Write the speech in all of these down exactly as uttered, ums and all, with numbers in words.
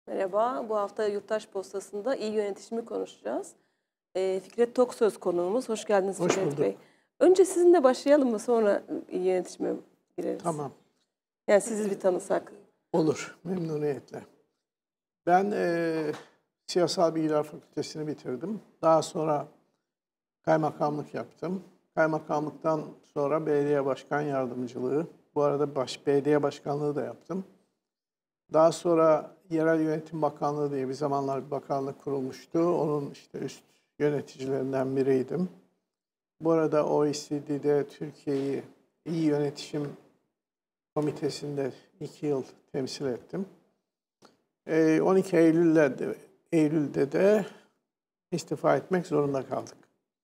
Merhaba, bu hafta Yurttaş Postası'nda iyi yönetişimi konuşacağız. Ee, Fikret Toksöz konuğumuz. Hoş geldiniz Hoş Fikret bulduk. Bey. Önce sizinle başlayalım mı, sonra iyi yönetişime gireriz? Tamam. Yani sizi bir tanısak. Olur, memnuniyetle. Ben e, Siyasal Bilgiler Fakültesini bitirdim. Daha sonra kaymakamlık yaptım. Kaymakamlıktan sonra belediye başkan yardımcılığı. Bu arada baş, belediye başkanlığı da yaptım. Daha sonra Yerel Yönetim Bakanlığı diye bir zamanlar bir bakanlık kurulmuştu. Onun işte üst yöneticilerinden biriydim. Bu arada O E C D'de Türkiye'yi iyi yönetişim komitesinde iki yıl temsil ettim. on iki Eylül'de de, Eylül'de de istifa etmek zorunda kaldık.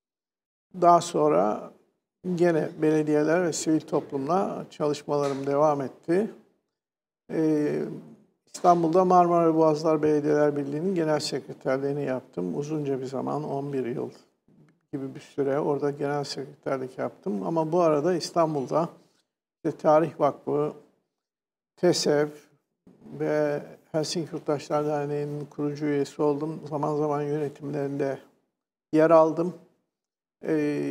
Daha sonra gene belediyeler ve sivil toplumla çalışmalarım devam etti. Ee, İstanbul'da Marmara Boğazlar Belediyeler Birliği'nin genel sekreterliğini yaptım. Uzunca bir zaman, on bir yıl gibi bir süre orada genel sekreterlik yaptım. Ama bu arada İstanbul'da işte Tarih Vakfı, TESEV ve Helsinki Yurttaşlar Derneği'nin kurucu üyesi oldum. Zaman zaman yönetimlerinde yer aldım. Ee,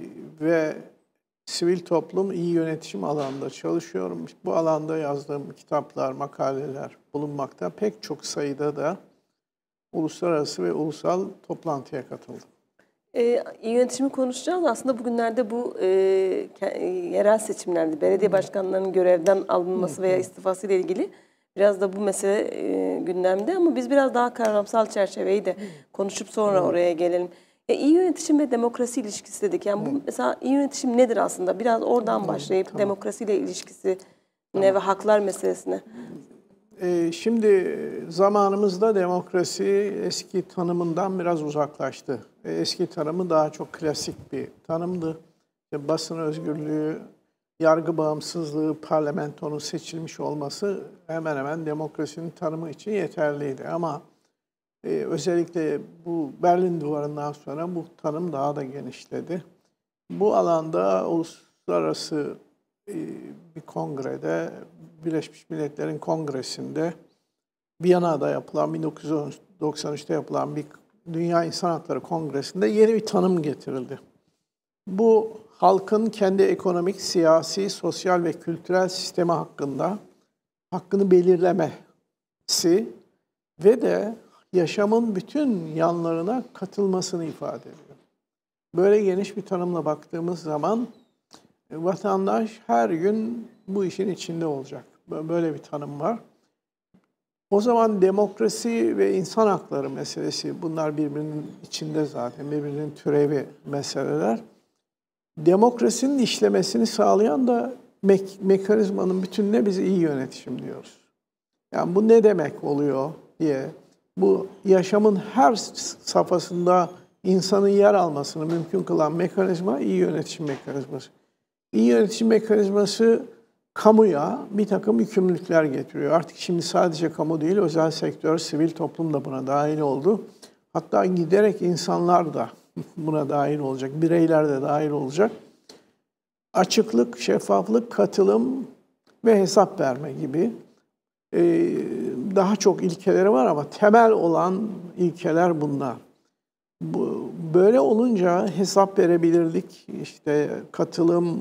ve sivil toplum iyi yönetişim alanında çalışıyorum. Bu alanda yazdığım kitaplar, makaleler bulunmakta. Pek çok sayıda da uluslararası ve ulusal toplantıya katıldım. Ee, iyi yönetişimi konuşacağız. Aslında bugünlerde bu e, yerel seçimlerde belediye başkanlarının görevden alınması veya istifası ile ilgili biraz da bu mesele e, gündemde. Ama biz biraz daha kavramsal çerçeveyi de konuşup sonra Evet. oraya gelelim. E, iyi yönetişim ve demokrasi ilişkisi dedik. Yani bu mesela iyi yönetim nedir aslında? Biraz oradan başlayıp tamam. demokrasiyle ilişkisi tamam. ne ve haklar meselesine. Ee, şimdi zamanımızda demokrasi eski tanımından biraz uzaklaştı. Eski tanımı daha çok klasik bir tanımdı. İşte basın özgürlüğü, yargı bağımsızlığı, parlamentonun seçilmiş olması hemen hemen demokrasinin tanımı için yeterliydi. Ama e, özellikle bu Berlin Duvarı'ndan sonra bu tanım daha da genişledi. Bu alanda uluslararası e, bir kongrede, Birleşmiş Milletler'in kongresinde Viyana'da yapılan, bin dokuz yüz doksan üçte yapılan bir Dünya İnsan Hakları Kongresi'nde yeni bir tanım getirildi. Bu halkın kendi ekonomik, siyasi, sosyal ve kültürel sistemi hakkında hakkını belirlemesi ve de yaşamın bütün yanlarına katılmasını ifade ediyor. Böyle geniş bir tanımla baktığımız zaman vatandaş her gün bu işin içinde olacak. Böyle bir tanım var. O zaman demokrasi ve insan hakları meselesi, bunlar birbirinin içinde zaten, birbirinin türevi meseleler. Demokrasinin işlemesini sağlayan da me- mekanizmanın bütününe biz iyi yönetişim diyoruz. Yani bu ne demek oluyor diye, bu yaşamın her safhasında insanın yer almasını mümkün kılan mekanizma iyi yönetişim mekanizması. İyi yönetişim mekanizması kamuya bir takım yükümlülükler getiriyor. Artık şimdi sadece kamu değil, özel sektör, sivil toplum da buna dahil oldu. Hatta giderek insanlar da buna dahil olacak, bireyler de dahil olacak. Açıklık, şeffaflık, katılım ve hesap verme gibi daha çok ilkeleri var ama temel olan ilkeler bunlar. Böyle olunca hesap verebilirlik, işte katılım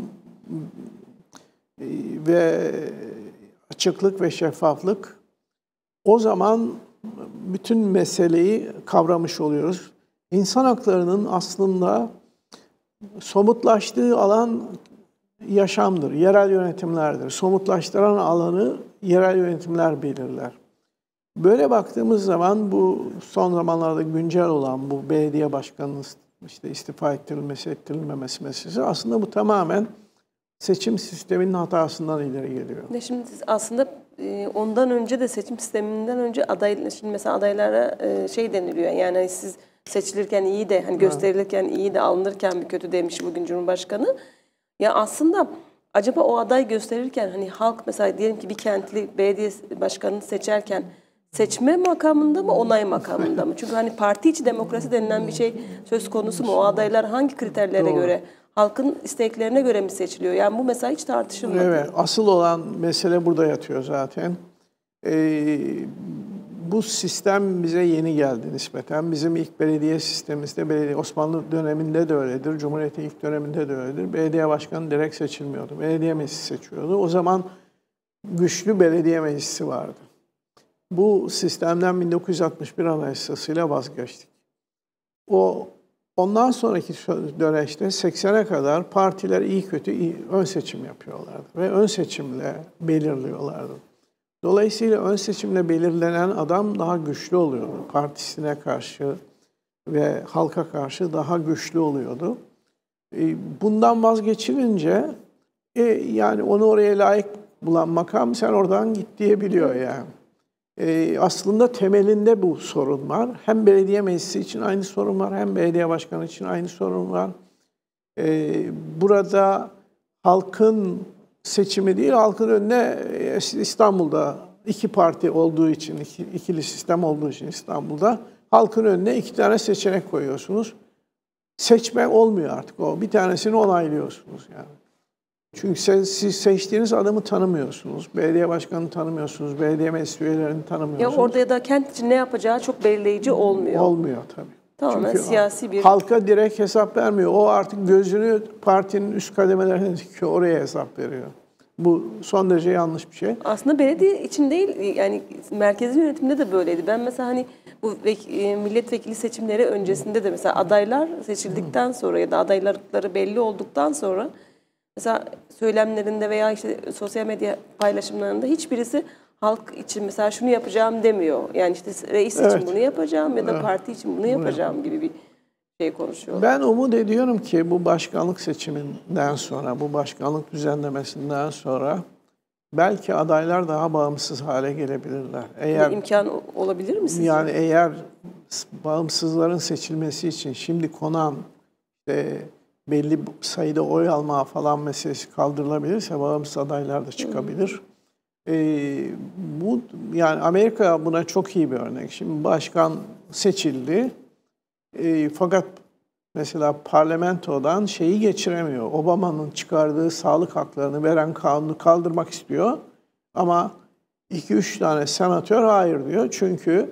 ve açıklık ve şeffaflık, o zaman bütün meseleyi kavramış oluyoruz. İnsan haklarının aslında somutlaştığı alan yaşamdır, yerel yönetimlerdir. Somutlaştıran alanı yerel yönetimler belirler. Böyle baktığımız zaman bu son zamanlarda güncel olan bu belediye başkanının işte istifa ettirilmesi, ettirilmemesi meselesi, aslında bu tamamen seçim sisteminin hatasından ileri geliyor. Şimdi aslında ondan önce de seçim sisteminden önce aday, şimdi mesela adaylara şey deniliyor, yani siz seçilirken iyi de, hani gösterilirken iyi de, alınırken bir kötü demiş bugün Cumhurbaşkanı. Ya aslında acaba o aday gösterirken hani halk mesela diyelim ki bir kentli belediye başkanını seçerken seçme makamında mı, onay makamında mı? Çünkü hani parti içi demokrasi denilen bir şey söz konusu mu? O adaylar hangi kriterlere Doğru. göre, halkın isteklerine göre mi seçiliyor? Yani bu mesela hiç tartışılmadı. Evet, asıl olan mesele burada yatıyor zaten. Ee, bu sistem bize yeni geldi nispeten. Bizim ilk belediye sistemimizde, belediye Osmanlı döneminde de öyledir, Cumhuriyet'in ilk döneminde de öyledir. Belediye başkanı direkt seçilmiyordu. Belediye meclisi seçiyordu. O zaman güçlü belediye meclisi vardı. Bu sistemden bin dokuz yüz altmış bir Anayasası'yla vazgeçtik. O ondan sonraki döneçte seksene kadar partiler iyi kötü iyi, ön seçim yapıyorlardı ve ön seçimle belirliyorlardı. Dolayısıyla ön seçimle belirlenen adam daha güçlü oluyordu. Partisine karşı ve halka karşı daha güçlü oluyordu. Bundan vazgeçilince e, yani onu oraya layık bulan makam sen oradan git diyebiliyor yani. E, aslında temelinde bu sorun var. Hem belediye meclisi için aynı sorun var, hem belediye başkanı için aynı sorun var. E, burada halkın seçimi değil, halkın önüne İstanbul'da iki parti olduğu için, iki, ikili sistem olduğu için İstanbul'da halkın önüne iki tane seçenek koyuyorsunuz. Seçme olmuyor artık o. Bir tanesini onaylıyorsunuz yani. Çünkü siz, siz seçtiğiniz adamı tanımıyorsunuz. Belediye başkanını tanımıyorsunuz. Belediye meclis üyelerini tanımıyorsunuz. Ya orada ya da kent için ne yapacağı çok belirleyici olmuyor. Olmuyor tabii. Tamamen Çünkü siyasi bir... halka direkt hesap vermiyor. O artık gözünü partinin üst kademelerine dikiyor. Oraya hesap veriyor. Bu son derece yanlış bir şey. Aslında belediye için değil, yani merkezi yönetimde de böyleydi. Ben mesela hani bu milletvekili seçimleri öncesinde de mesela adaylar seçildikten sonra ya da adaylıkları belli olduktan sonra mesela söylemlerinde veya işte sosyal medya paylaşımlarında hiçbirisi halk için mesela şunu yapacağım demiyor. Yani işte reis için Evet. bunu yapacağım ya da Evet. parti için bunu yapacağım gibi bir şey konuşuyor. Ben umut ediyorum ki bu başkanlık seçiminden sonra, bu başkanlık düzenlemesinden sonra belki adaylar daha bağımsız hale gelebilirler. Eğer Bu imkan olabilir mi sizce? yani eğer bağımsızların seçilmesi için şimdi konan e, belli sayıda oy alma falan meselesi kaldırılabilirse bağımsız adaylar da çıkabilir. E, bu yani Amerika buna çok iyi bir örnek. Şimdi başkan seçildi. E, fakat mesela parlamentodan şeyi geçiremiyor. Obama'nın çıkardığı sağlık haklarını veren kanunu kaldırmak istiyor. Ama iki üç tane senatör hayır diyor. Çünkü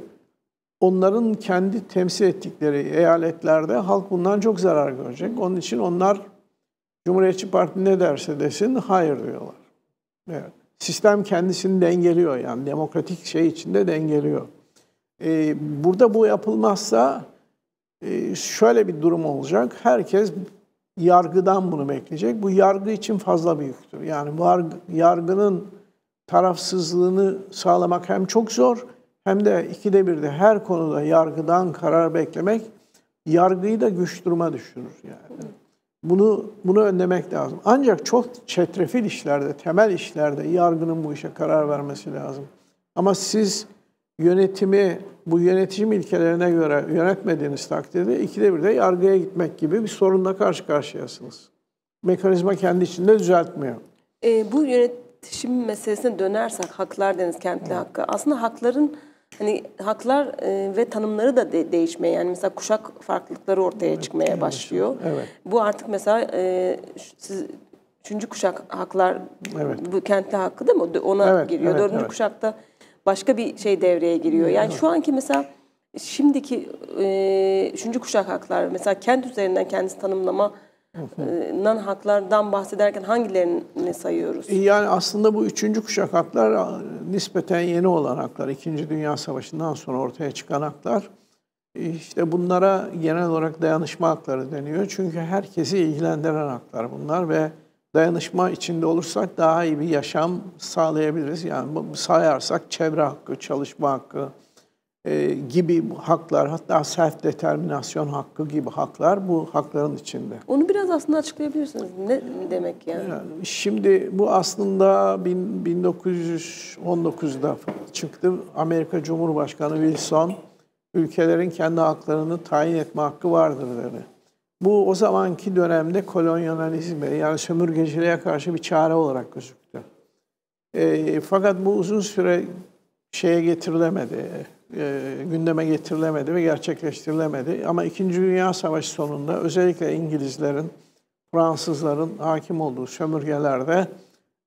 onların kendi temsil ettikleri eyaletlerde halk bundan çok zarar görecek. Onun için onlar Cumhuriyetçi Parti ne derse desin hayır diyorlar. Evet. Sistem kendisini dengeliyor yani demokratik şey içinde dengeliyor. Ee, burada bu yapılmazsa e, şöyle bir durum olacak. Herkes yargıdan bunu bekleyecek. Bu yargı için fazla büyüktür. Yani var, yargının tarafsızlığını sağlamak hem çok zor hem de ikide bir de her konuda yargıdan karar beklemek yargıyı da güç duruma düşürür yani. Bunu bunu önlemek lazım. Ancak çok çetrefil işlerde, temel işlerde yargının bu işe karar vermesi lazım. Ama siz yönetimi bu yönetim ilkelerine göre yönetmediğiniz takdirde ikide bir de yargıya gitmek gibi bir sorunla karşı karşıyasınız. Mekanizma kendi içinde düzeltmiyor. E, bu yönetim meselesine dönersek, haklar deniz, kentli hakkı. Aslında hakların hani haklar e, ve tanımları da de, değişmeye, yani mesela kuşak farklılıkları ortaya evet, çıkmaya evet, başlıyor. Evet. Bu artık mesela e, siz üçüncü kuşak haklar, evet, bu kentli hakkı değil mi? Ona evet, giriyor. Evet, dördüncü evet. kuşakta başka bir şey devreye giriyor. Yani evet. Şu anki mesela şimdiki e, üçüncü kuşak haklar, mesela kent üzerinden kendisi tanımlama nan haklardan bahsederken hangilerini sayıyoruz? Yani aslında bu üçüncü kuşak haklar nispeten yeni olan haklar. İkinci Dünya Savaşı'ndan sonra ortaya çıkan haklar. İşte bunlara genel olarak dayanışma hakları deniyor. Çünkü herkesi ilgilendiren haklar bunlar ve dayanışma içinde olursak daha iyi bir yaşam sağlayabiliriz. Yani sayarsak çevre hakkı, çalışma hakkı e, gibi haklar, hatta self determinasyon hakkı gibi haklar bu hakların içinde. Onu biraz aslında açıklayabilirsiniz. Ne demek yani? yani şimdi bu aslında bin dokuz yüz on dokuzda çıktı. Amerika Cumhurbaşkanı Wilson ülkelerin kendi haklarını tayin etme hakkı vardır dedi. Bu o zamanki dönemde kolonyalizme yani sömürgeciliğe karşı bir çare olarak gözüktü. E, fakat bu uzun süre şeye getirilemedi, e, gündeme getirilemedi ve gerçekleştirilemedi. Ama İkinci Dünya Savaşı sonunda özellikle İngilizlerin, Fransızların hakim olduğu sömürgelerde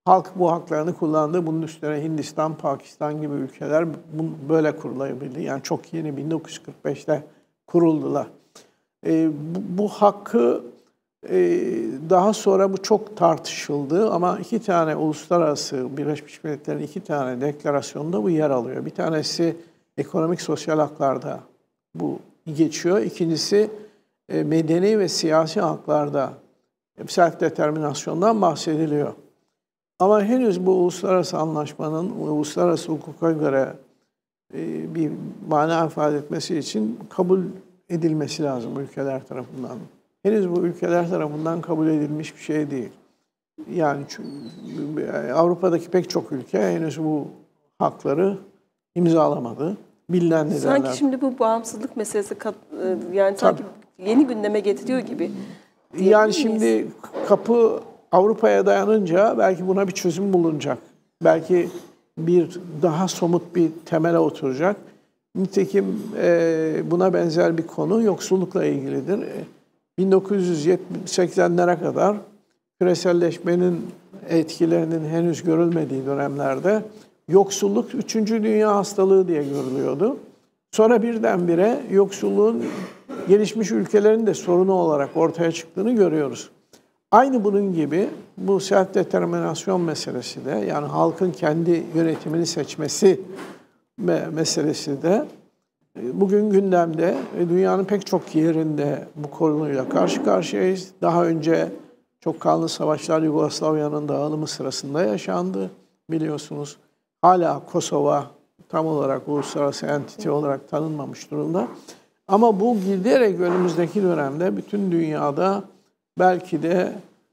halk bu haklarını kullandı. Bunun üstüne Hindistan, Pakistan gibi ülkeler böyle kurulabildi. Yani çok yeni bin dokuz yüz kırk beşte kuruldular. E, bu, bu hakkı e, daha sonra bu çok tartışıldı ama iki tane uluslararası Birleşmiş Milletler'in iki tane deklarasyonunda bu yer alıyor. Bir tanesi ekonomik sosyal haklarda bu geçiyor. İkincisi e, medeni ve siyasi haklarda self determinasyondan bahsediliyor. Ama henüz bu uluslararası anlaşmanın uluslararası hukuka göre e, bir mana ifade etmesi için kabul edilmesi lazım ülkeler tarafından. Henüz bu ülkeler tarafından kabul edilmiş bir şey değil. Yani Avrupa'daki pek çok ülke henüz bu hakları imzalamadı. Bilinen nedenler. Sanki şimdi bu bağımsızlık meselesi yani sanki Tabii. yeni gündeme getiriyor gibi. Yani şimdi kapı Avrupa'ya dayanınca belki buna bir çözüm bulunacak. Belki bir daha somut bir temele oturacak. Nitekim e, buna benzer bir konu yoksullukla ilgilidir. bin dokuz yüz seksenlere kadar küreselleşmenin etkilerinin henüz görülmediği dönemlerde yoksulluk üçüncü dünya hastalığı diye görülüyordu. Sonra birdenbire yoksulluğun gelişmiş ülkelerin de sorunu olarak ortaya çıktığını görüyoruz. Aynı bunun gibi bu self determinasyon meselesi de yani halkın kendi yönetimini seçmesi meselesi de bugün gündemde ve dünyanın pek çok yerinde bu konuyla karşı karşıyayız. Daha önce çok kanlı savaşlar Yugoslavya'nın dağılımı sırasında yaşandı biliyorsunuz. Hala Kosova tam olarak uluslararası entite olarak tanınmamış durumda. Ama bu giderek önümüzdeki dönemde bütün dünyada belki de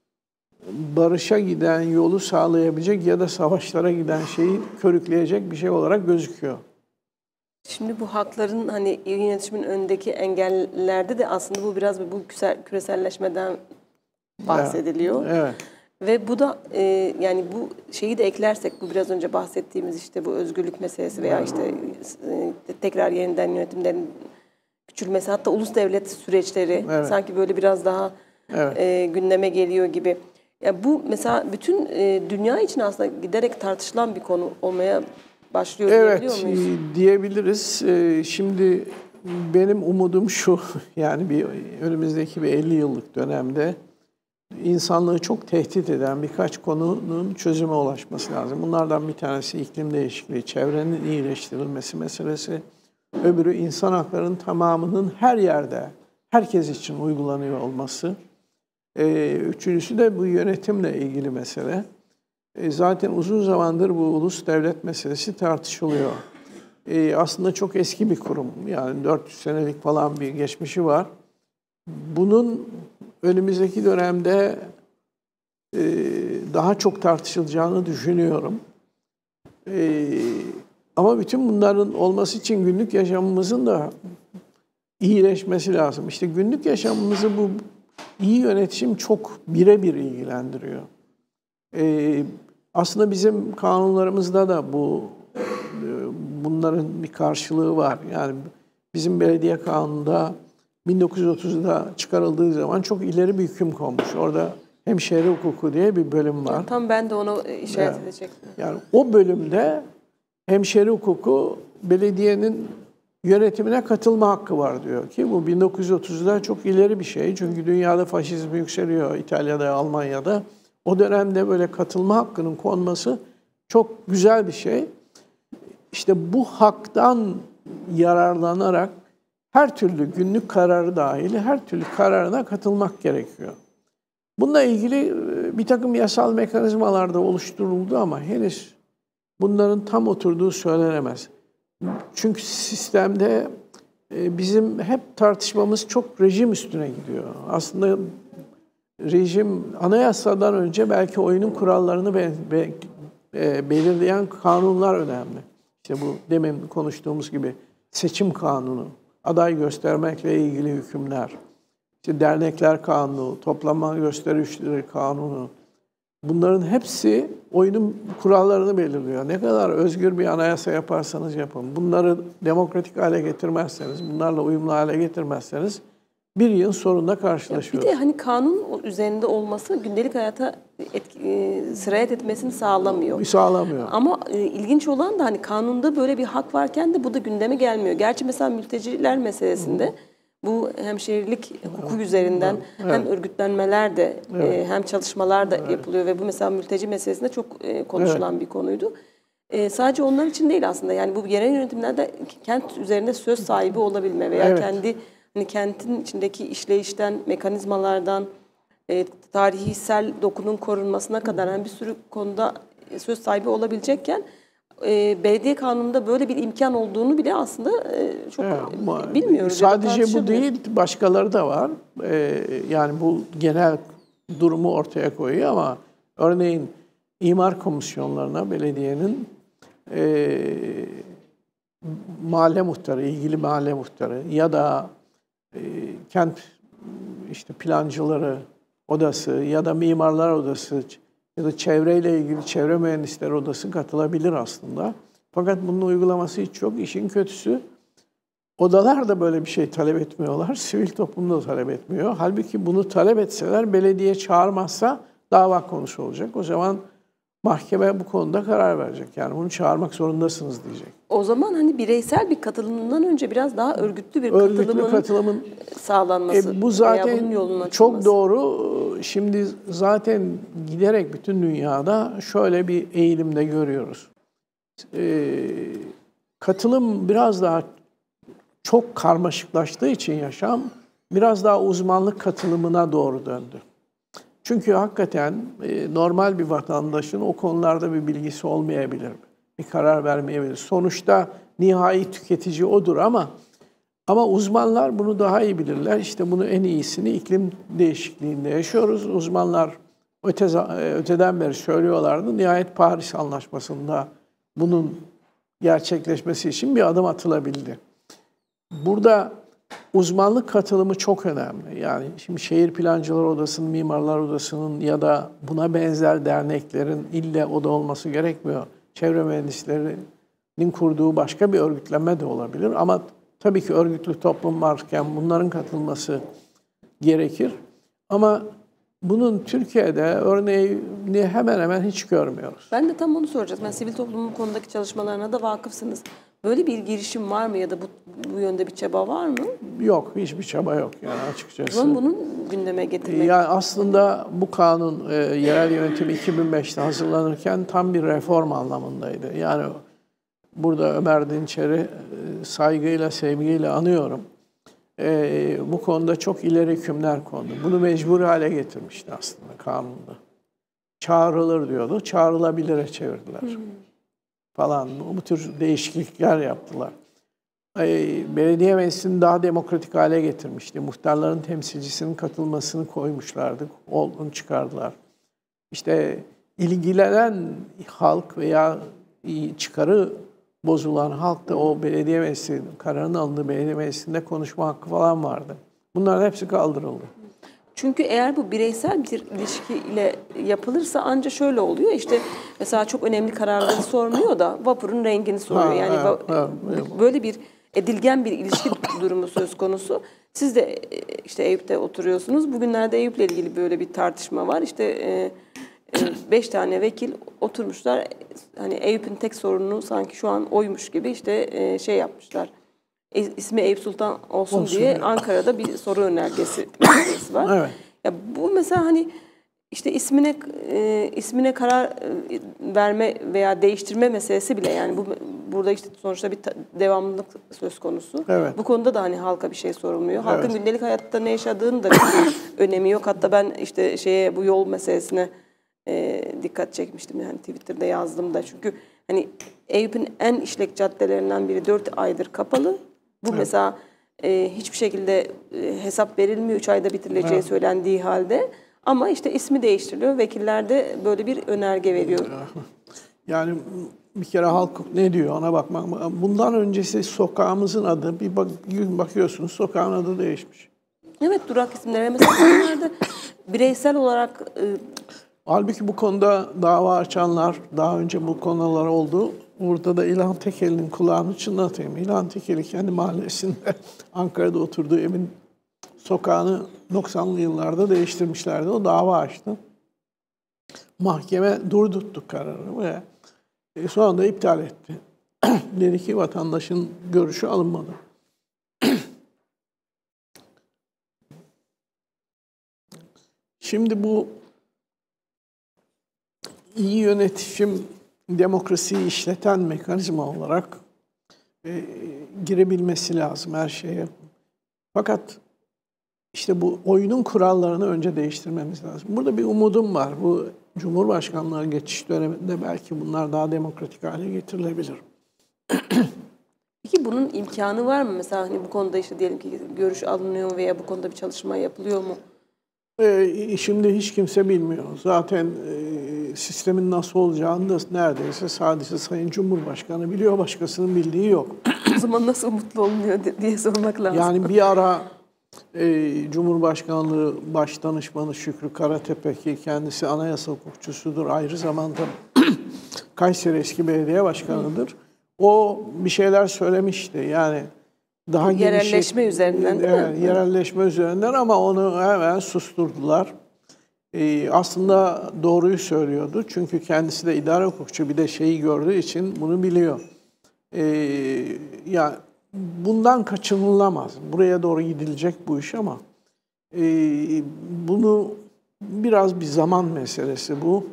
barışa giden yolu sağlayabilecek ya da savaşlara giden şeyi körükleyecek bir şey olarak gözüküyor. Şimdi bu hakların hani yönetimin önündeki engellerde de aslında bu biraz bu küreselleşmeden bahsediliyor. Evet. evet. Ve bu da e, yani bu şeyi de eklersek bu biraz önce bahsettiğimiz işte bu özgürlük meselesi veya işte e, tekrar yeniden yönetimlerin küçülmesi hatta ulus devlet süreçleri evet. sanki böyle biraz daha evet. e, gündeme geliyor gibi. Ya bu mesela bütün e, dünya için aslında giderek tartışılan bir konu olmaya başlıyor evet, diyebiliyor muyuz? Evet diyebiliriz. E, şimdi benim umudum şu yani bir önümüzdeki bir elli yıllık dönemde insanlığı çok tehdit eden birkaç konunun çözüme ulaşması lazım. Bunlardan bir tanesi iklim değişikliği, çevrenin iyileştirilmesi meselesi. Öbürü insan haklarının tamamının her yerde, herkes için uygulanıyor olması. Ee, üçüncüsü de bu yönetimle ilgili mesele. Ee, zaten uzun zamandır bu ulus devlet meselesi tartışılıyor. Ee, aslında çok eski bir kurum. Yani dört yüz senelik falan bir geçmişi var. Bunun önümüzdeki dönemde e, daha çok tartışılacağını düşünüyorum. E, ama bütün bunların olması için günlük yaşamımızın da iyileşmesi lazım. İşte günlük yaşamımızı bu iyi yönetişim çok birebir ilgilendiriyor. E, aslında bizim kanunlarımızda da bu e, bunların bir karşılığı var. Yani bizim belediye kanununda bin dokuz yüz otuzda çıkarıldığı zaman çok ileri bir hüküm konmuş. Orada hemşehri hukuku diye bir bölüm var. Tam ben de onu işaret yani, edecektim. Yani o bölümde hemşehri hukuku belediyenin yönetimine katılma hakkı var diyor ki bu bin dokuz yüz otuzda çok ileri bir şey. Çünkü dünyada faşizm yükseliyor, İtalya'da, Almanya'da. O dönemde böyle katılma hakkının konması çok güzel bir şey. İşte bu haktan yararlanarak her türlü günlük kararı dahil her türlü kararına katılmak gerekiyor. Bununla ilgili bir takım yasal mekanizmalar da oluşturuldu ama henüz bunların tam oturduğu söylenemez. Çünkü sistemde bizim hep tartışmamız çok rejim üstüne gidiyor. Aslında rejim anayasadan önce belki oyunun kurallarını be, be, e, belirleyen kanunlar önemli. İşte bu demin konuştuğumuz gibi seçim kanunu, aday göstermekle ilgili hükümler, işte dernekler kanunu, toplama gösterişleri kanunu, bunların hepsi oyunun kurallarını belirliyor. Ne kadar özgür bir anayasa yaparsanız yapın, bunları demokratik hale getirmezseniz, bunlarla uyumlu hale getirmezseniz bir yıl sorunla karşılaşıyoruz. Bir de hani kanun üzerinde olması gündelik hayata etki, e, sirayet etmesini sağlamıyor. Sağlamıyor. Ama e, ilginç olan da hani kanunda böyle bir hak varken de bu da gündeme gelmiyor. Gerçi mesela mülteciler meselesinde Hı. bu hemşehrilik hukuku üzerinden evet. hem örgütlenmeler de evet. e, hem çalışmalar da evet. yapılıyor ve bu mesela mülteci meselesinde çok e, konuşulan evet. bir konuydu. E, sadece onlar için değil aslında. Yani bu yerel yönetimlerde kent üzerinde söz sahibi olabilme veya evet. kendi hani kentin içindeki işleyişten, mekanizmalardan, e, tarihsel dokunun korunmasına kadar yani bir sürü konuda söz sahibi olabilecekken e, belediye kanununda böyle bir imkan olduğunu bile aslında e, çok evet, bilmiyoruz. Sadece bu değil, başkaları da var. E, yani bu genel durumu ortaya koyuyor ama örneğin imar komisyonlarına belediyenin e, mahalle muhtarı, ilgili mahalle muhtarı ya da e, kent işte plancıları odası ya da mimarlar odası ya da çevreyle ilgili çevre mühendisleri odası katılabilir aslında. Fakat bunun uygulaması hiç yok. İşin kötüsü odalar da böyle bir şey talep etmiyorlar. Sivil toplum da talep etmiyor. Halbuki bunu talep etseler belediye çağırmazsa dava konusu olacak. O zaman mahkeme bu konuda karar verecek. Yani bunu çağırmak zorundasınız diyecek. O zaman hani bireysel bir katılımdan önce biraz daha örgütlü bir örgütlü katılımın katılımın sağlanması. E, bu zaten çok doğru. Şimdi zaten giderek bütün dünyada şöyle bir eğilimde görüyoruz. E, katılım biraz daha çok karmaşıklaştığı için yaşam biraz daha uzmanlık katılımına doğru döndü. Çünkü hakikaten e, normal bir vatandaşın o konularda bir bilgisi olmayabilir. Bir karar vermeyebilir. Sonuçta nihai tüketici odur ama ama uzmanlar bunu daha iyi bilirler. İşte bunu en iyisini iklim değişikliğinde yaşıyoruz. Uzmanlar öte, öteden beri söylüyorlardı. Nihayet Paris Anlaşması'nda bunun gerçekleşmesi için bir adım atılabildi. Burada uzmanlık katılımı çok önemli. Yani şimdi Şehir Plancılar Odası'nın, Mimarlar Odası'nın ya da buna benzer derneklerin ille oda olması gerekmiyor. Çevre mühendislerinin kurduğu başka bir örgütlenme de olabilir. Ama tabii ki örgütlü toplum varken bunların katılması gerekir. Ama bunun Türkiye'de örneğini hemen hemen hiç görmüyoruz. Ben de tam onu soracaktım. Yani sivil toplumun bu konudaki çalışmalarına da vakıfsınız. Böyle bir girişim var mı ya da bu, bu yönde bir çaba var mı? Yok, hiçbir çaba yok yani açıkçası. Zaman bunun gündeme getirmek. Yani aslında bu kanun e, yerel yönetim iki bin beşte hazırlanırken tam bir reform anlamındaydı. Yani burada Ömer Dinçer'i e, saygıyla, sevgiyle anıyorum. E, bu konuda çok ileri hükümler kondu. Bunu mecburi hale getirmişti aslında kanunda. Çağrılır diyordu, çağrılabilire çevirdiler. Hmm. falan bu, bu tür değişiklikler yaptılar. Belediye meclisini daha demokratik hale getirmişti. Muhtarların temsilcisinin katılmasını koymuşlardı. Onu çıkardılar. İşte ilgilenen halk veya çıkarı bozulan halk da o belediye meclisi, kararın alındığı belediye meclisinde konuşma hakkı falan vardı. Bunların hepsi kaldırıldı. Çünkü eğer bu bireysel bir ilişkiyle yapılırsa ancak şöyle oluyor. İşte mesela çok önemli kararları sormuyor da vapurun rengini soruyor. Yani ha, ha, böyle bir edilgen bir ilişki durumu söz konusu. Siz de işte Eyüp'te oturuyorsunuz. Bugünlerde Eyüp'le ilgili böyle bir tartışma var. İşte beş tane vekil oturmuşlar. Hani Eyüp'ün tek sorunu sanki şu an oymuş gibi işte şey yapmışlar. İsmi Eyüp Sultan olsun, olsun diye ya. Ankara'da bir soru önergesi var. Evet. Ya bu mesela hani işte ismine e, ismine karar e, verme veya değiştirme meselesi bile yani bu burada işte sonuçta bir devamlılık söz konusu. Evet. Bu konuda da hani halka bir şey sorulmuyor. Halkın evet. gündelik hayatta ne yaşadığının da bir önemi yok. Hatta ben işte şeye bu yol meselesine e, dikkat çekmiştim yani Twitter'da yazdım da çünkü hani Eyüp'ün en işlek caddelerinden biri dört aydır kapalı. Bu evet. mesela e, hiçbir şekilde e, hesap verilmiyor. Üç ayda bitirileceği evet. söylendiği halde. Ama işte ismi değiştiriliyor. Vekiller de böyle bir önerge veriyor. Yani bir kere halk ne diyor ona bakmak. Bundan öncesi sokağımızın adı bir bak, bakıyorsunuz sokağın adı değişmiş. Evet durak isimleri. Mesela bunlarda bireysel olarak... E, Halbuki bu konuda dava açanlar daha önce bu konular oldu. Burada da İlhan Tekeli'nin kulağını çınlatayım. İlhan Tekeli kendi mahallesinde Ankara'da oturduğu evin sokağını doksanlı yıllarda değiştirmişlerdi. O dava açtı. mahkeme durdurttu kararı ve e, sonra da iptal etti. Dedi ki vatandaşın görüşü alınmadı. Şimdi bu iyi yönetişim demokrasiyi işleten mekanizma olarak e, girebilmesi lazım her şeye. Fakat işte bu oyunun kurallarını önce değiştirmemiz lazım. Burada bir umudum var. Bu Cumhurbaşkanlığı geçiş döneminde belki bunlar daha demokratik hale getirilebilir. Peki bunun imkanı var mı? Mesela hani bu konuda işte diyelim ki görüş alınıyor veya bu konuda bir çalışma yapılıyor mu? Ee, şimdi hiç kimse bilmiyor. Zaten e, sistemin nasıl olacağını da neredeyse sadece Sayın Cumhurbaşkanı biliyor, başkasının bildiği yok. O zaman nasıl mutlu olunuyor diye sormak lazım. Yani bir ara e, Cumhurbaşkanlığı Başdanışmanı Şükrü Karatepe, ki kendisi anayasa hukukçusudur, ayrı zamanda Kayseri eski belediye başkanıdır. O bir şeyler söylemişti. Yani daha yerelleşme geniş, üzerinden değil evet, mi? Yerelleşme üzerinden ama onu hemen susturdular. Ee, aslında doğruyu söylüyordu. Çünkü kendisi de idare hukukçu, bir de şeyi gördüğü için bunu biliyor. Ee, ya bundan kaçınılamaz. Buraya doğru gidilecek bu iş ama e, bunu biraz bir zaman meselesi bu.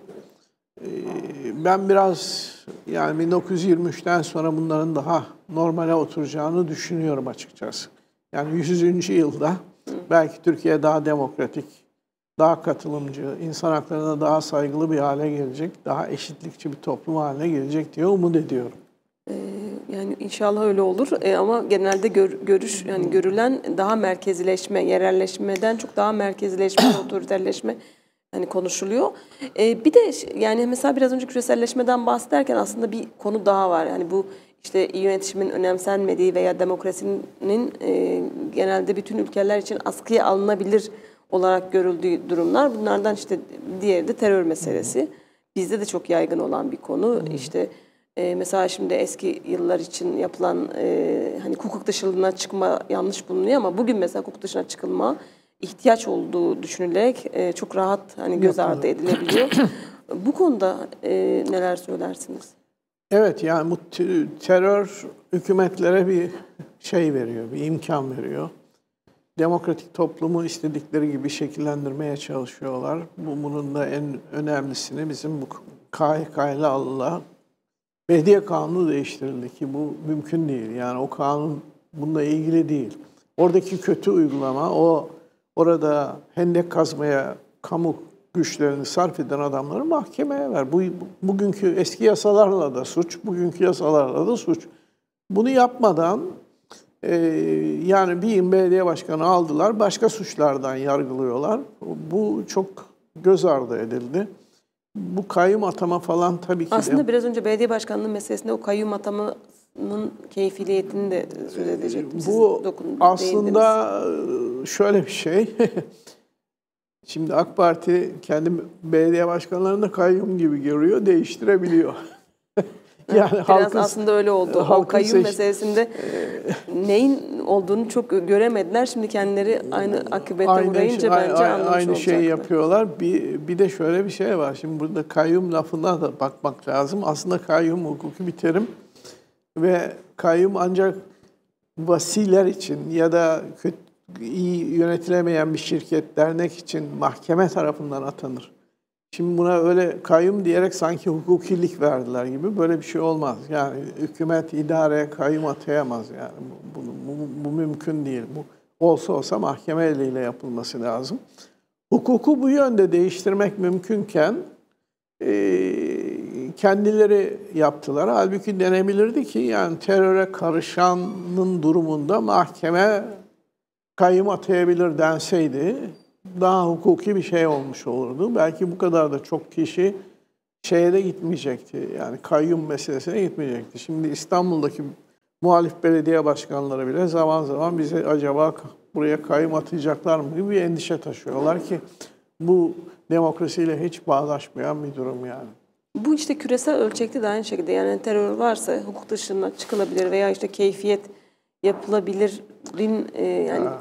Ben biraz yani bin dokuz yüz yirmi üçten sonra bunların daha normale oturacağını düşünüyorum açıkçası. Yani yüzüncü yılda belki Türkiye daha demokratik, daha katılımcı, insan haklarına daha saygılı bir hale gelecek, daha eşitlikçi bir toplum haline gelecek diye umut ediyorum. Ee, yani inşallah öyle olur ee, ama genelde gör, görüş yani görülen daha merkezileşme, yerelleşmeden çok daha merkezileşme, otoriterleşme hani konuşuluyor. Ee, bir de yani mesela biraz önce küreselleşmeden bahsederken aslında bir konu daha var. Yani bu işte iyi yönetişimin önemsenmediği veya demokrasinin e, genelde bütün ülkeler için askıya alınabilir olarak görüldüğü durumlar. Bunlardan işte diğeri de terör meselesi. Bizde de çok yaygın olan bir konu. İşte e, mesela şimdi eski yıllar için yapılan e, hani hukuk dışılığına çıkma yanlış bulunuyor ama bugün mesela hukuk dışına çıkılma ihtiyaç olduğu düşünülerek e, çok rahat hani göz ardı edilebiliyor. Bu konuda e, neler söylersiniz? Evet, yani bu terör hükümetlere bir şey veriyor, bir imkan veriyor. Demokratik toplumu istedikleri gibi şekillendirmeye çalışıyorlar. Bu, bunun da en önemlisini bizim bu K H K ile Allah belediye kanunu değiştirildi ki bu mümkün değil. Yani o kanun bununla ilgili değil. Oradaki kötü uygulama, o orada hendek kazmaya kamu güçlerini sarf eden adamları mahkemeye ver. Bu bugünkü eski yasalarla da suç, bugünkü yasalarla da suç. Bunu yapmadan e, yani bir belediye başkanı aldılar, başka suçlardan yargılıyorlar. Bu çok göz ardı edildi. Bu kayyum atama falan tabii ki Aslında de... biraz önce belediye başkanlığı meselesinde o kayyum atamanın keyfiliyetini de söz edecektim. Siz Bu dokun, aslında değindiniz. Şöyle bir şey. Şimdi AK Parti kendi belediye başkanlarını da kayyum gibi görüyor, değiştirebiliyor. Yani biraz halkın, aslında öyle oldu. O kayyum seç... meselesinde neyin olduğunu çok göremediler. Şimdi kendileri aynı akıbete aynı uğrayınca şey, bence aynı, anlamış Aynı şeyi olacaklar. yapıyorlar. Bir, bir de şöyle bir şey var. Şimdi burada kayyum lafına da bakmak lazım. Aslında kayyum hukuki bir terim ve kayyum ancak vasiler için ya da kötü, iyi yönetilemeyen bir şirket, dernek için mahkeme tarafından atanır. Şimdi buna öyle kayyum diyerek sanki hukukilik verdiler gibi, böyle bir şey olmaz. Yani hükümet, idare kayyum atayamaz yani. Bu, bu, bu, bu mümkün değil. Bu olsa olsa mahkeme eliyle yapılması lazım. Hukuku bu yönde değiştirmek mümkünken e, kendileri yaptılar. Halbuki denebilirdi ki yani teröre karışanın durumunda mahkeme kayyum atayabilir denseydi daha hukuki bir şey olmuş olurdu. Belki bu kadar da çok kişi şeye de gitmeyecekti. Yani kayyum meselesine gitmeyecekti. Şimdi İstanbul'daki muhalif belediye başkanları bile zaman zaman bize acaba buraya kayyum atayacaklar mı gibi bir endişe taşıyorlar ki bu demokrasiyle hiç bağdaşmayan bir durum yani. Bu işte küresel ölçekte de aynı şekilde, yani terör varsa hukuk dışına çıkılabilir veya işte keyfiyet yapılabilirin e, yani ha.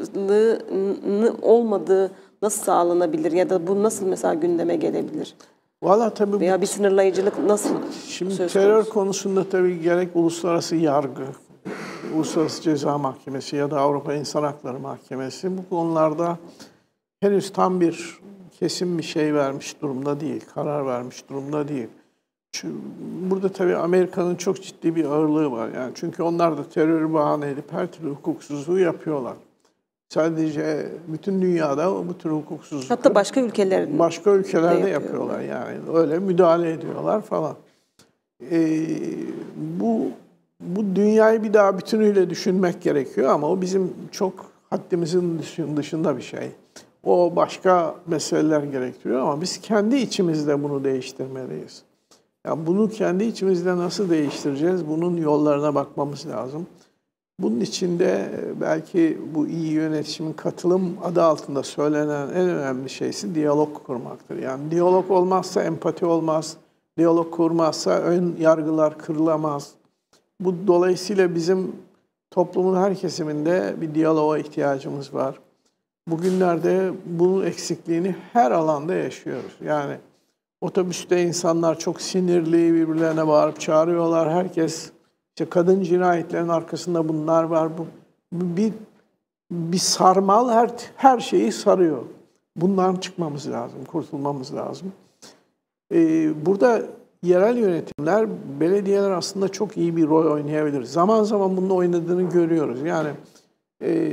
karşılığı olmadığı nasıl sağlanabilir ya da bu nasıl mesela gündeme gelebilir? Valla tabii Veya bir sınırlayıcılık nasıl şimdi söz terör konusu? konusunda tabii gerek uluslararası yargı, Uluslararası Ceza Mahkemesi ya da Avrupa İnsan Hakları Mahkemesi bu konularda henüz tam bir kesin bir şey vermiş durumda değil, karar vermiş durumda değil. Şu, burada tabii Amerika'nın çok ciddi bir ağırlığı var. Yani çünkü onlar da terörü bahane edip her türlü hukuksuzluğu yapıyorlar. Sadece bütün dünyada bu tür hukuksuzluk. Hatta başka ülkelerin Başka ülkelerde yapıyorlar. yapıyorlar yani. Öyle müdahale ediyorlar falan. Ee, bu bu dünyayı bir daha bütünüyle düşünmek gerekiyor ama o bizim çok haddimizin dışında bir şey. O başka meseleler gerektiriyor ama biz kendi içimizde bunu değiştirmeliyiz. Yani bunu kendi içimizde nasıl değiştireceğiz? Bunun yollarına bakmamız lazım. Bunun için de belki bu iyi yönetimin katılım adı altında söylenen en önemli şeysi diyalog kurmaktır. Yani diyalog olmazsa empati olmaz, diyalog kurmazsa ön yargılar kırılamaz. Bu dolayısıyla bizim toplumun her kesiminde bir diyaloğa ihtiyacımız var. Bugünlerde bunun eksikliğini her alanda yaşıyoruz. Yani otobüste insanlar çok sinirli, birbirlerine bağırıp çağırıyorlar. Herkes, işte kadın cinayetlerinin arkasında bunlar var. Bu bir bir sarmal her her şeyi sarıyor. Bundan çıkmamız lazım, kurtulmamız lazım. Ee, burada yerel yönetimler, belediyeler aslında çok iyi bir rol oynayabilir. Zaman zaman bunu oynadığını görüyoruz. Yani e,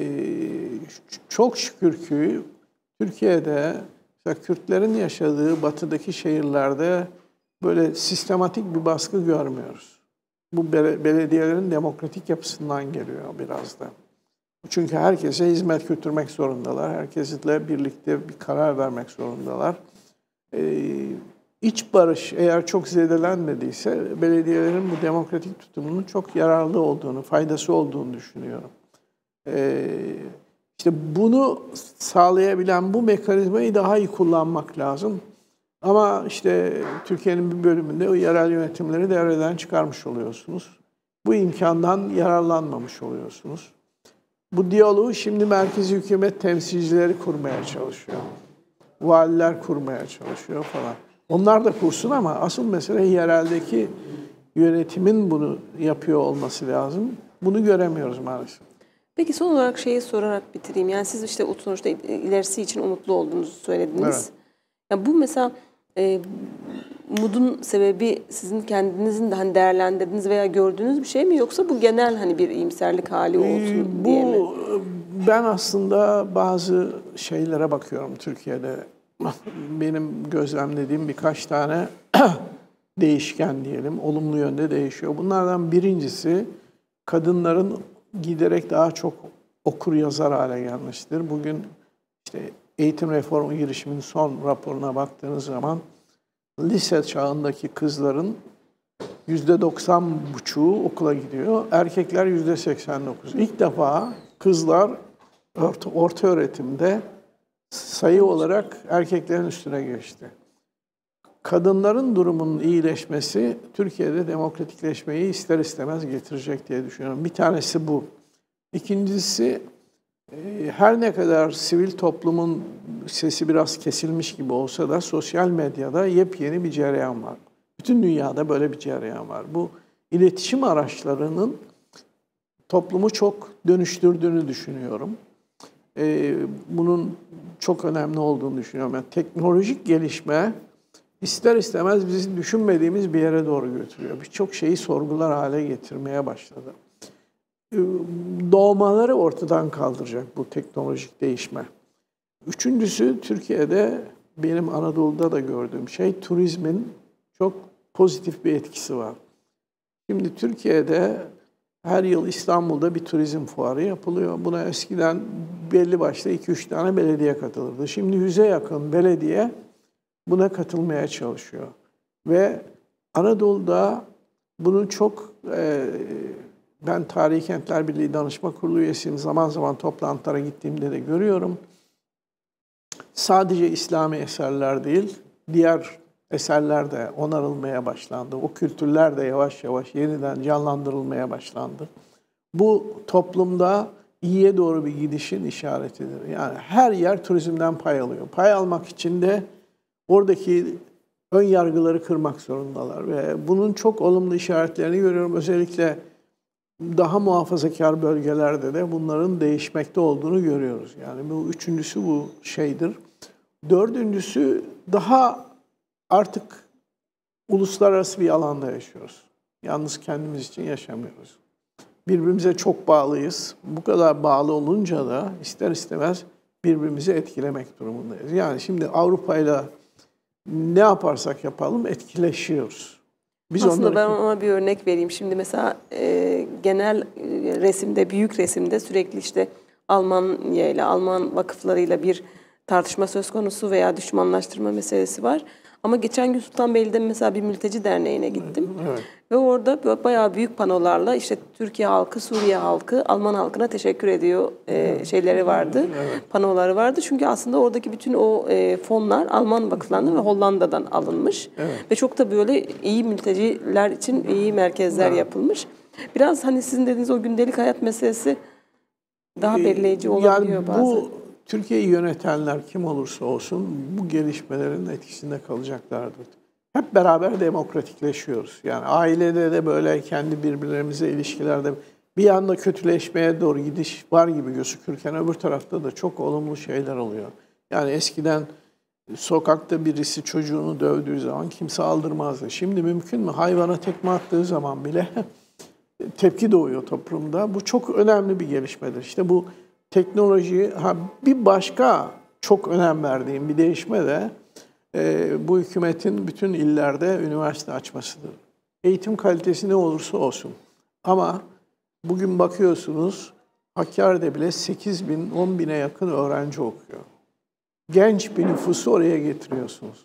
çok şükür ki Türkiye'de Kürtlerin yaşadığı batıdaki şehirlerde böyle sistematik bir baskı görmüyoruz. Bu belediyelerin demokratik yapısından geliyor biraz da. Çünkü herkese hizmet götürmek zorundalar. Herkesle birlikte bir karar vermek zorundalar. Ee, iç barış eğer çok zedelenmediyse belediyelerin bu demokratik tutumunun çok yararlı olduğunu, faydası olduğunu düşünüyorum. Ee, işte bunu sağlayabilen bu mekanizmayı daha iyi kullanmak lazım. Ama işte Türkiye'nin bir bölümünde o yerel yönetimleri devreden çıkarmış oluyorsunuz. Bu imkandan yararlanmamış oluyorsunuz. Bu diyaloğu şimdi merkezi hükümet temsilcileri kurmaya çalışıyor. Valiler kurmaya çalışıyor falan. Onlar da kursun ama asıl mesele yereldeki yönetimin bunu yapıyor olması lazım. Bunu göremiyoruz maalesef. Peki son olarak şeyi sorarak bitireyim. Yani siz işte sonuçta ilerisi için umutlu olduğunuzu söylediniz. Evet. Yani bu mesela e, umudun sebebi sizin kendinizin de hani değerlendirdiğiniz veya gördüğünüz bir şey mi, yoksa bu genel hani bir iyimserlik hali olsun bu, diye mi? Ben aslında bazı şeylere bakıyorum Türkiye'de. Benim gözlemlediğim birkaç tane değişken diyelim, olumlu yönde değişiyor. Bunlardan birincisi kadınların giderek daha çok okur yazar hale gelmiştir. Bugün işte eğitim reformu girişiminin son raporuna baktığınız zaman lise çağındaki kızların yüzde doksan buçuğu okula gidiyor. Erkekler yüzde seksen dokuz. İlk defa kızlar orta, orta öğretimde sayı olarak erkeklerin üstüne geçti. Kadınların durumunun iyileşmesi Türkiye'de demokratikleşmeyi ister istemez getirecek diye düşünüyorum. Bir tanesi bu. İkincisi, her ne kadar sivil toplumun sesi biraz kesilmiş gibi olsa da sosyal medyada yepyeni bir cereyan var. Bütün dünyada böyle bir cereyan var. Bu iletişim araçlarının toplumu çok dönüştürdüğünü düşünüyorum. Bunun çok önemli olduğunu düşünüyorum. Yani teknolojik gelişme ister istemez bizi düşünmediğimiz bir yere doğru götürüyor. Birçok şeyi sorgular hale getirmeye başladı. Doğmaları ortadan kaldıracak bu teknolojik değişme. Üçüncüsü, Türkiye'de benim Anadolu'da da gördüğüm şey, turizmin çok pozitif bir etkisi var. Şimdi Türkiye'de her yıl İstanbul'da bir turizm fuarı yapılıyor. Buna eskiden belli başlı iki üç tane belediye katılırdı. Şimdi yüze yakın belediye buna katılmaya çalışıyor. Ve Anadolu'da bunun çok... E, ben Tarihi Kentler Birliği Danışma Kurulu üyesiyim. Zaman zaman toplantılara gittiğimde de görüyorum. Sadece İslami eserler değil, diğer eserler de onarılmaya başlandı. O kültürler de yavaş yavaş yeniden canlandırılmaya başlandı. Bu toplumda iyiye doğru bir gidişin işaretidir. Yani her yer turizmden pay alıyor. Pay almak için de oradaki ön yargıları kırmak zorundalar ve bunun çok olumlu işaretlerini görüyorum. Özellikle daha muhafazakar bölgelerde de bunların değişmekte olduğunu görüyoruz. Yani bu üçüncüsü bu şeydir. Dördüncüsü daha artık uluslararası bir alanda yaşıyoruz. Yalnız kendimiz için yaşamıyoruz. Birbirimize çok bağlıyız. Bu kadar bağlı olunca da ister istemez birbirimizi etkilemek durumundayız. Yani şimdi Avrupa'yla ne yaparsak yapalım etkileşiyoruz. Biz Aslında ben onları... ona bir örnek vereyim. Şimdi mesela e, genel resimde, büyük resimde sürekli işte Almanya ile Alman vakıflarıyla bir tartışma söz konusu veya düşmanlaştırma meselesi var. Ama geçen gün Sultanbeyli'de mesela bir mülteci derneğine gittim. Evet. Ve orada bayağı büyük panolarla işte Türkiye halkı, Suriye halkı, Alman halkına teşekkür ediyor e, şeyleri vardı. Evet. Panoları vardı. Çünkü aslında oradaki bütün o e, fonlar Alman vakıflarından ve Hollanda'dan alınmış. Evet. Ve çok da böyle iyi mülteciler için iyi merkezler evet. yapılmış. Biraz hani sizin dediğiniz o gündelik hayat meselesi daha belirleyici olabiliyor yani bazen. Bu Türkiye'yi yönetenler kim olursa olsun bu gelişmelerin etkisinde kalacaklardır. Hep beraber demokratikleşiyoruz. Yani ailede de böyle kendi birbirlerimize ilişkilerde bir yanda kötüleşmeye doğru gidiş var gibi gözükürken öbür tarafta da çok olumlu şeyler oluyor. Yani eskiden sokakta birisi çocuğunu dövdüğü zaman kimse aldırmazdı. Şimdi mümkün mü? Hayvana tekme attığı zaman bile tepki doğuyor toplumda. Bu çok önemli bir gelişmedir. İşte bu teknoloji, ha bir başka çok önem verdiğim bir değişme de e, bu hükümetin bütün illerde üniversite açmasıdır. Eğitim kalitesi ne olursa olsun. Ama bugün bakıyorsunuz Hakkari'de bile sekiz bin, on bine yakın öğrenci okuyor. Genç bir nüfusu oraya getiriyorsunuz.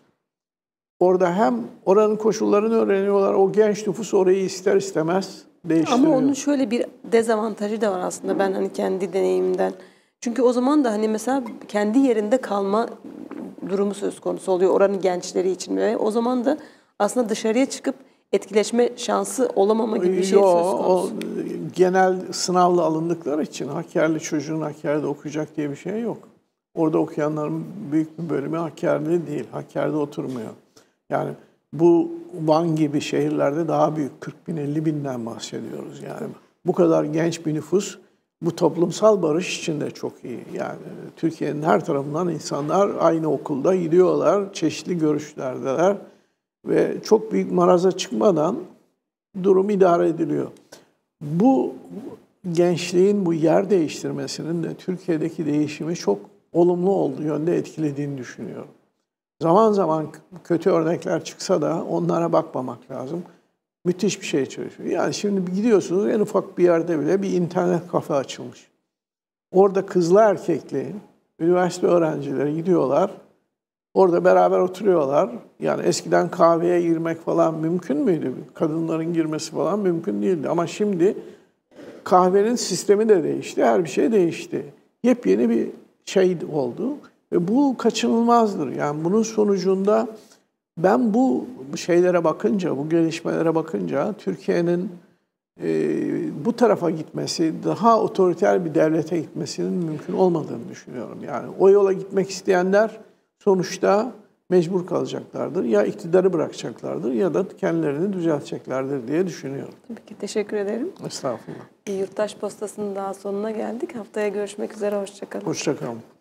Orada hem oranın koşullarını öğreniyorlar, o genç nüfus orayı ister istemez değiştiriyor. Ama onun şöyle bir dezavantajı da var aslında ben hani kendi deneyimimden. Çünkü o zaman da hani mesela kendi yerinde kalma durumu söz konusu oluyor oranın gençleri için ve o zaman da aslında dışarıya çıkıp etkileşme şansı olamama gibi bir şey Yo, söz konusu. O, genel sınavla alındıkları için Hakkari'li çocuğun Hakkari'de okuyacak diye bir şey yok. Orada okuyanların büyük bir bölümü Hakkari'li değil, Hakkari'de oturmuyor. Yani bu Van gibi şehirlerde daha büyük kırk bin elli binden bahsediyoruz yani. Bu kadar genç bir nüfus bu toplumsal barış için de çok iyi. Yani Türkiye'nin her tarafından insanlar aynı okulda gidiyorlar, çeşitli görüşlerdeler ve çok büyük maraza çıkmadan durum idare ediliyor. Bu gençliğin bu yer değiştirmesinin de Türkiye'deki değişimi çok olumlu olduğu yönde etkilediğini düşünüyorum. Zaman zaman kötü örnekler çıksa da onlara bakmamak lazım. Müthiş bir şey çalışıyor. Yani şimdi gidiyorsunuz en ufak bir yerde bile bir internet kafe açılmış. Orada kızlı erkekli üniversite öğrencileri gidiyorlar. Orada beraber oturuyorlar. Yani eskiden kahveye girmek falan mümkün müydü? Kadınların girmesi falan mümkün değildi. Ama şimdi kahvenin sistemi de değişti. Her bir şey değişti. Yepyeni bir şey oldu. Ve bu kaçınılmazdır. Yani bunun sonucunda ben bu şeylere bakınca, bu gelişmelere bakınca Türkiye'nin e, bu tarafa gitmesi, daha otoriter bir devlete gitmesinin mümkün olmadığını düşünüyorum. Yani o yola gitmek isteyenler sonuçta mecbur kalacaklardır. Ya iktidarı bırakacaklardır ya da kendilerini düzelteceklerdir diye düşünüyorum. Tabii ki teşekkür ederim. Estağfurullah. Yurttaş Postası'nın daha sonuna geldik. Haftaya görüşmek üzere. Hoşça kalın. Hoşça kalın.